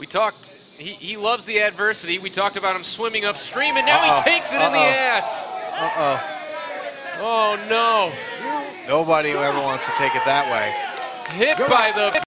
We talked, he loves the adversity. We talked about him swimming upstream, and now he takes it in the ass. Oh, no. Nobody ever wants to take it that way. Hit by the